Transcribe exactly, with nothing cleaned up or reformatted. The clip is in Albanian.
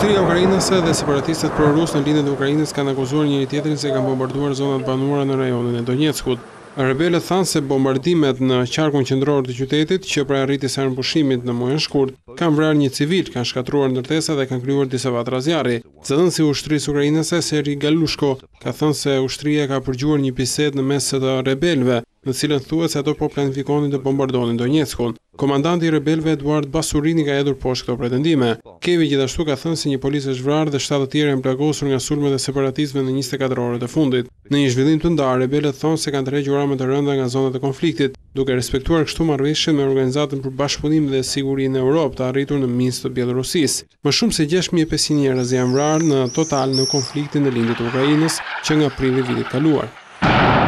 Ushtria ukrainase dhe separatistët pro-rus në lindjet e Ukrainës kanë akuzuar njëri tjetrin se kanë bombarduar zonat banuara në rajonin e Donjeckut. Rebelët thanë se bombardimet në qarkun qendror të qytetit, që pra arriti sa në pushimit në muajin shkurt, kanë vrarë një civil, kanë shkatruar ndërtesa dhe kanë krijuar disa vatra zjarri. Zëdhënësi i ushtrisë ukrainase Serhii Galushko ka thënë se ushtria ka përgjuar një bisedë në mes të rebelëve, në cilën thuhet se ato po planifikonin të bombardonin Donjeckun. Komandanti i rebelëve Eduard Basurini ka hedhur poshtë këto pretendime. Kievi gjithashtu ka thënë se një policë është vrarë dhe shtatë të tjerë janë plagosur nga sulmet e separatistëve në njëzet e katër orët e fundit. Në një zhvillim të ndarë, rebelët thonë se kanë tërhequr armë të rënda nga zonat e konfliktit, duke respektuar kështu marrëveshjen me Organizatën për Bashkëpunim dhe Siguri në Europë të arritur në Minsk të Bielorusisë. Më shumë se gjashtë mijë e pesëqind njerëz janë vrarë në total në konfliktin në lindjet e Ukrainës që nga prilli vitit kaluar.